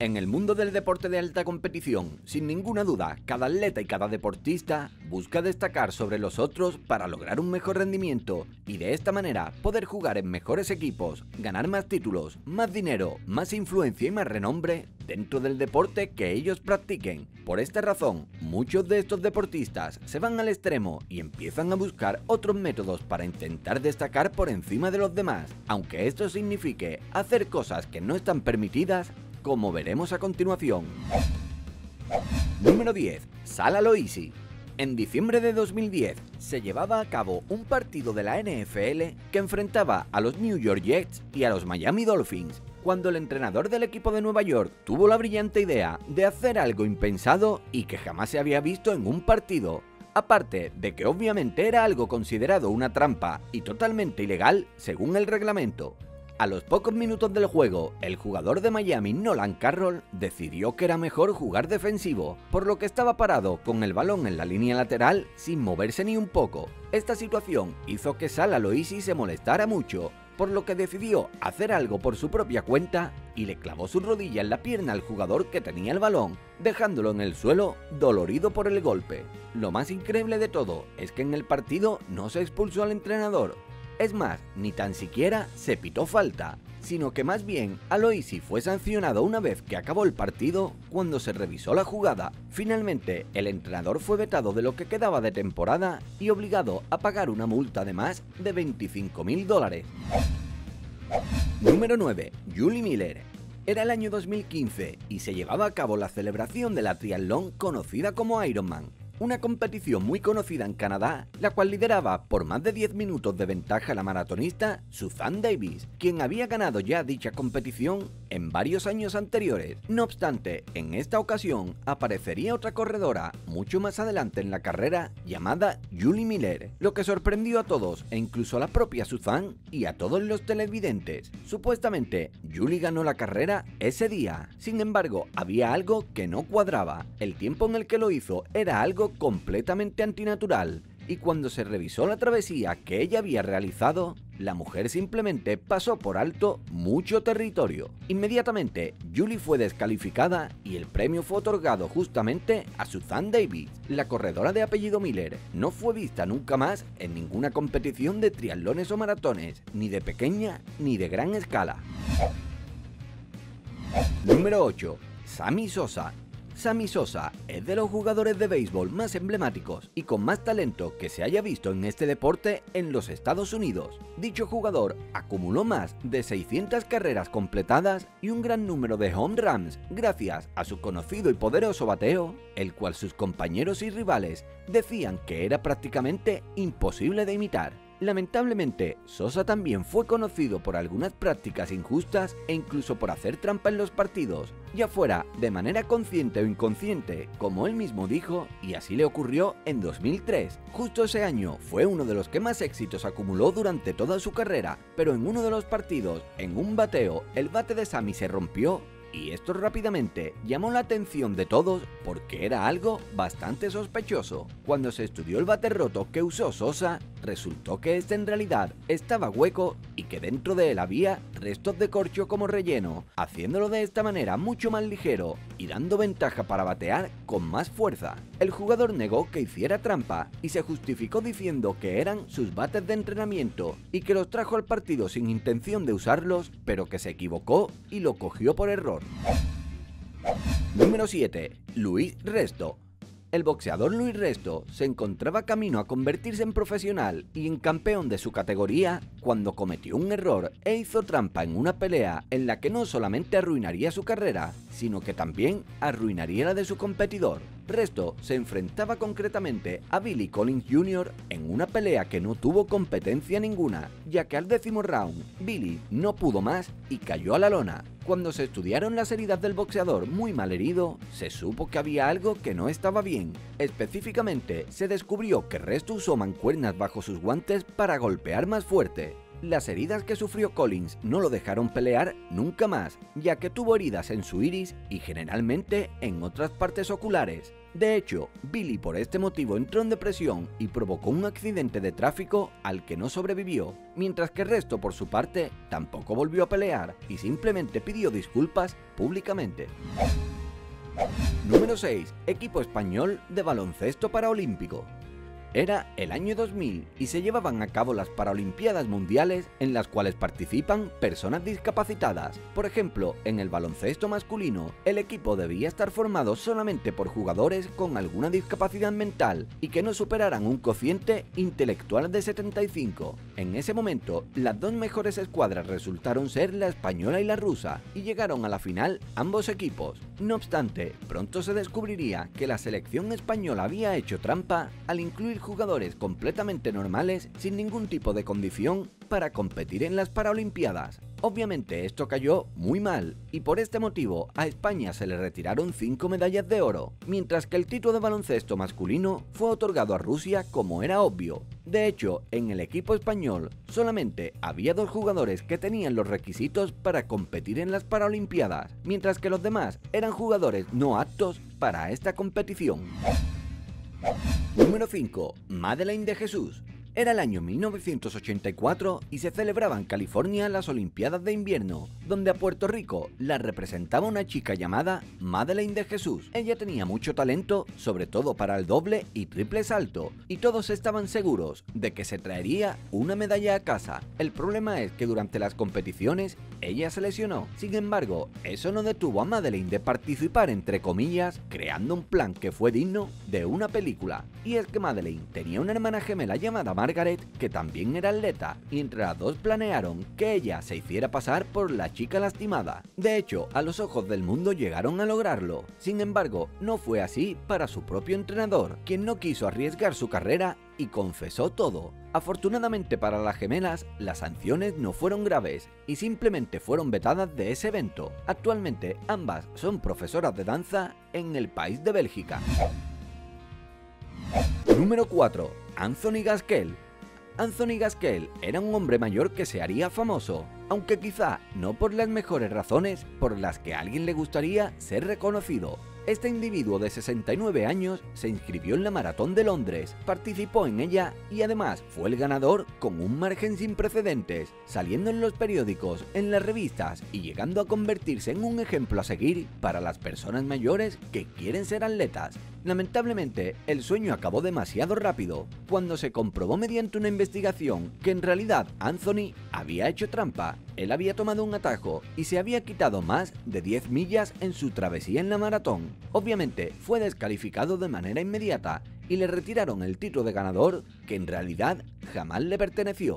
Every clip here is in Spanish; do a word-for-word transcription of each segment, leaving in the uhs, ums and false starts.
En el mundo del deporte de alta competición, sin ninguna duda, cada atleta y cada deportista busca destacar sobre los otros para lograr un mejor rendimiento y de esta manera poder jugar en mejores equipos, ganar más títulos, más dinero, más influencia y más renombre dentro del deporte que ellos practiquen. Por esta razón, muchos de estos deportistas se van al extremo y empiezan a buscar otros métodos para intentar destacar por encima de los demás, aunque esto signifique hacer cosas que no están permitidas, como veremos a continuación. Número diez. Sal Aloisi. En diciembre de dos mil diez se llevaba a cabo un partido de la N F L que enfrentaba a los New York Jets y a los Miami Dolphins, cuando el entrenador del equipo de Nueva York tuvo la brillante idea de hacer algo impensado y que jamás se había visto en un partido. Aparte de que obviamente era algo considerado una trampa y totalmente ilegal según el reglamento. A los pocos minutos del juego, el jugador de Miami, Nolan Carroll, decidió que era mejor jugar defensivo, por lo que estaba parado con el balón en la línea lateral sin moverse ni un poco. Esta situación hizo que Sal Aloisi se molestara mucho, por lo que decidió hacer algo por su propia cuenta y le clavó su rodilla en la pierna al jugador que tenía el balón, dejándolo en el suelo dolorido por el golpe. Lo más increíble de todo es que en el partido no se expulsó al entrenador. Es más, ni tan siquiera se pitó falta, sino que más bien Aloisi fue sancionado una vez que acabó el partido cuando se revisó la jugada. Finalmente, el entrenador fue vetado de lo que quedaba de temporada y obligado a pagar una multa de más de veinticinco mil dólares. Número nueve. Julie Miller. Era el año dos mil quince y se llevaba a cabo la celebración de la triatlón conocida como Ironman. Una competición muy conocida en Canadá, la cual lideraba por más de diez minutos de ventaja la maratonista Suzanne Davis, quien había ganado ya dicha competición en varios años anteriores. No obstante, en esta ocasión aparecería otra corredora mucho más adelante en la carrera llamada Julie Miller, lo que sorprendió a todos e incluso a la propia Suzanne y a todos los televidentes. Supuestamente, Julie ganó la carrera ese día, sin embargo, había algo que no cuadraba. El tiempo en el que lo hizo era algo completamente antinatural, y cuando se revisó la travesía que ella había realizado, la mujer simplemente pasó por alto mucho territorio. Inmediatamente, Julie fue descalificada y el premio fue otorgado justamente a Suzanne Davis. La corredora de apellido Miller no fue vista nunca más en ninguna competición de triatlones o maratones, ni de pequeña ni de gran escala. Número ocho. Sammy Sosa. Sammy Sosa es de los jugadores de béisbol más emblemáticos y con más talento que se haya visto en este deporte en los Estados Unidos. Dicho jugador acumuló más de seiscientas carreras completadas y un gran número de home runs gracias a su conocido y poderoso bateo, el cual sus compañeros y rivales decían que era prácticamente imposible de imitar. Lamentablemente, Sosa también fue conocido por algunas prácticas injustas e incluso por hacer trampa en los partidos, ya fuera de manera consciente o inconsciente, como él mismo dijo, y así le ocurrió en dos mil tres. Justo ese año fue uno de los que más éxitos acumuló durante toda su carrera, pero en uno de los partidos, en un bateo, el bate de Sammy se rompió. Y esto rápidamente llamó la atención de todos porque era algo bastante sospechoso. Cuando se estudió el bate roto que usó Sosa, resultó que este en realidad estaba hueco y que dentro de él había restos de corcho como relleno, haciéndolo de esta manera mucho más ligero y dando ventaja para batear con más fuerza. El jugador negó que hiciera trampa y se justificó diciendo que eran sus bates de entrenamiento y que los trajo al partido sin intención de usarlos, pero que se equivocó y lo cogió por error. Número siete. Luis Resto. El boxeador Luis Resto se encontraba camino a convertirse en profesional y en campeón de su categoría cuando cometió un error e hizo trampa en una pelea en la que no solamente arruinaría su carrera, sino que también arruinaría la de su competidor. Resto se enfrentaba concretamente a Billy Collins junior en una pelea que no tuvo competencia ninguna, ya que al décimo round, Billy no pudo más y cayó a la lona. Cuando se estudiaron las heridas del boxeador muy mal herido, se supo que había algo que no estaba bien. Específicamente, se descubrió que Resto usó mancuernas bajo sus guantes para golpear más fuerte. Las heridas que sufrió Collins no lo dejaron pelear nunca más, ya que tuvo heridas en su iris y generalmente en otras partes oculares. De hecho, Billy por este motivo entró en depresión y provocó un accidente de tráfico al que no sobrevivió, mientras que el resto por su parte tampoco volvió a pelear y simplemente pidió disculpas públicamente. Número seis. Equipo español de baloncesto paraolímpico. Era el año dos mil y se llevaban a cabo las Paralimpiadas Mundiales en las cuales participan personas discapacitadas. Por ejemplo, en el baloncesto masculino, el equipo debía estar formado solamente por jugadores con alguna discapacidad mental y que no superaran un cociente intelectual de setenta y cinco. En ese momento, las dos mejores escuadras resultaron ser la española y la rusa y llegaron a la final ambos equipos. No obstante, pronto se descubriría que la selección española había hecho trampa al incluir jugadores completamente normales sin ningún tipo de condición para competir en las Paralimpiadas. Obviamente esto cayó muy mal y por este motivo a España se le retiraron cinco medallas de oro, mientras que el título de baloncesto masculino fue otorgado a Rusia como era obvio. De hecho, en el equipo español solamente había dos jugadores que tenían los requisitos para competir en las Paralimpiadas, mientras que los demás eran jugadores no aptos para esta competición. Número cinco. Madeleine de Jesús. Era el año mil novecientos ochenta y cuatro y se celebraba en California las Olimpiadas de Invierno, donde a Puerto Rico la representaba una chica llamada Madeleine de Jesús. Ella tenía mucho talento, sobre todo para el doble y triple salto, y todos estaban seguros de que se traería una medalla a casa. El problema es que durante las competiciones ella se lesionó. Sin embargo, eso no detuvo a Madeleine de participar, entre comillas, creando un plan que fue digno de una película. Y es que Madeleine tenía una hermana gemela llamada Margaret, que también era atleta, y entre las dos planearon que ella se hiciera pasar por la chica lastimada. De hecho, a los ojos del mundo llegaron a lograrlo. Sin embargo, no fue así para su propio entrenador, quien no quiso arriesgar su carrera y confesó todo. Afortunadamente para las gemelas, las sanciones no fueron graves y simplemente fueron vetadas de ese evento. Actualmente ambas son profesoras de danza en el país de Bélgica. Número cuatro. Anthony Gaskell. Anthony Gaskell era un hombre mayor que se haría famoso, aunque quizá no por las mejores razones por las que a alguien le gustaría ser reconocido. Este individuo de sesenta y nueve años se inscribió en la Maratón de Londres, participó en ella y además fue el ganador con un margen sin precedentes, saliendo en los periódicos, en las revistas y llegando a convertirse en un ejemplo a seguir para las personas mayores que quieren ser atletas. Lamentablemente, el sueño acabó demasiado rápido, cuando se comprobó mediante una investigación que en realidad Anthony había hecho trampa. Él había tomado un atajo y se había quitado más de diez millas en su travesía en la maratón. Obviamente fue descalificado de manera inmediata y le retiraron el título de ganador, que en realidad jamás le perteneció.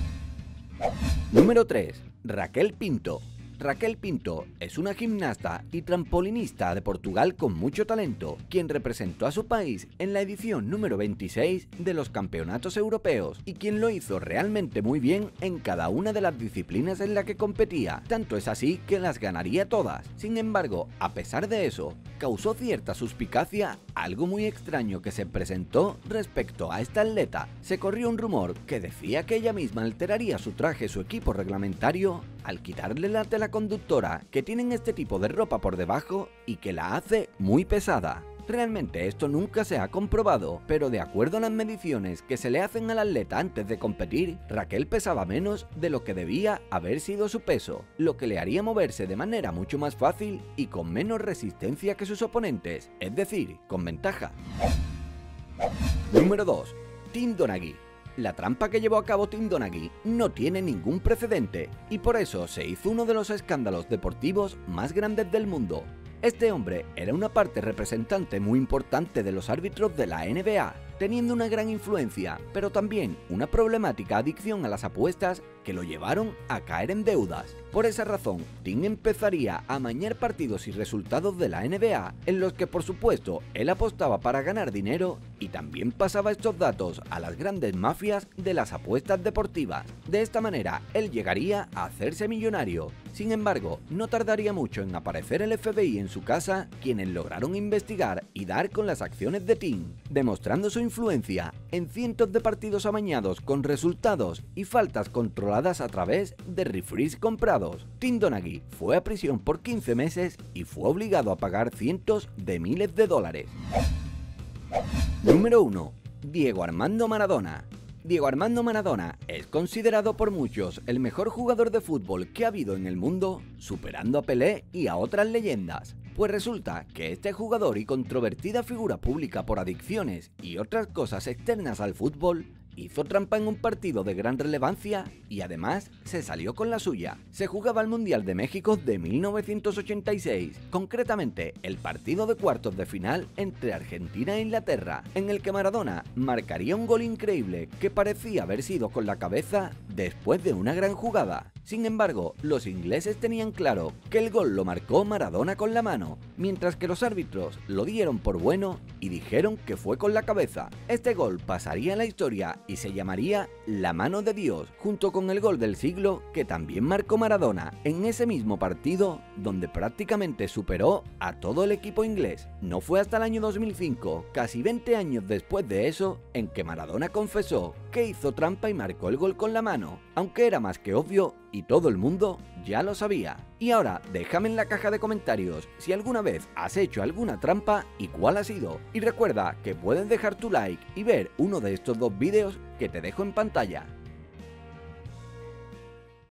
Número tres. Raquel Pinto. Raquel Pinto es una gimnasta y trampolinista de Portugal con mucho talento, quien representó a su país en la edición número veintiséis de los Campeonatos Europeos y quien lo hizo realmente muy bien en cada una de las disciplinas en las que competía. Tanto es así que las ganaría todas. Sin embargo, a pesar de eso, causó cierta suspicacia algo muy extraño que se presentó respecto a esta atleta. Se corrió un rumor que decía que ella misma alteraría su traje, su equipo reglamentario, al quitarle la tela conductora que tienen este tipo de ropa por debajo y que la hace muy pesada. Realmente esto nunca se ha comprobado, pero de acuerdo a las mediciones que se le hacen al atleta antes de competir, Raquel pesaba menos de lo que debía haber sido su peso, lo que le haría moverse de manera mucho más fácil y con menos resistencia que sus oponentes, es decir, con ventaja. Número dos. Tim Donaghy. La trampa que llevó a cabo Tim Donaghy no tiene ningún precedente y por eso se hizo uno de los escándalos deportivos más grandes del mundo. Este hombre era una parte representante muy importante de los árbitros de la N B A, teniendo una gran influencia, pero también una problemática adicción a las apuestas que lo llevaron a caer en deudas. Por esa razón, Tim empezaría a amañar partidos y resultados de la N B A, en los que por supuesto él apostaba para ganar dinero y también pasaba estos datos a las grandes mafias de las apuestas deportivas. De esta manera, él llegaría a hacerse millonario. Sin embargo, no tardaría mucho en aparecer el F B I en su casa, quienes lograron investigar y dar con las acciones de Tim, demostrando su influencia en cientos de partidos amañados con resultados y faltas controladas controladas a través de referees comprados. Tim Donaghy fue a prisión por quince meses y fue obligado a pagar cientos de miles de dólares. Número uno. Diego Armando Maradona. Diego Armando Maradona es considerado por muchos el mejor jugador de fútbol que ha habido en el mundo, superando a Pelé y a otras leyendas. Pues resulta que este jugador y controvertida figura pública por adicciones y otras cosas externas al fútbol hizo trampa en un partido de gran relevancia y además se salió con la suya. Se jugaba el Mundial de México de mil novecientos ochenta y seis, concretamente el partido de cuartos de final entre Argentina e Inglaterra, en el que Maradona marcaría un gol increíble que parecía haber sido con la cabeza después de una gran jugada. Sin embargo, los ingleses tenían claro que el gol lo marcó Maradona con la mano, mientras que los árbitros lo dieron por bueno y dijeron que fue con la cabeza. Este gol pasaría a la historia y se llamaría la mano de Dios, junto con el gol del siglo que también marcó Maradona en ese mismo partido donde prácticamente superó a todo el equipo inglés. No fue hasta el año dos mil cinco, casi veinte años después de eso, en que Maradona confesó que hizo trampa y marcó el gol con la mano, aunque era más que obvio y todo el mundo ya lo sabía. Y ahora déjame en la caja de comentarios si alguna vez has hecho alguna trampa y cuál ha sido. Y recuerda que puedes dejar tu like y ver uno de estos dos vídeos que te dejo en pantalla.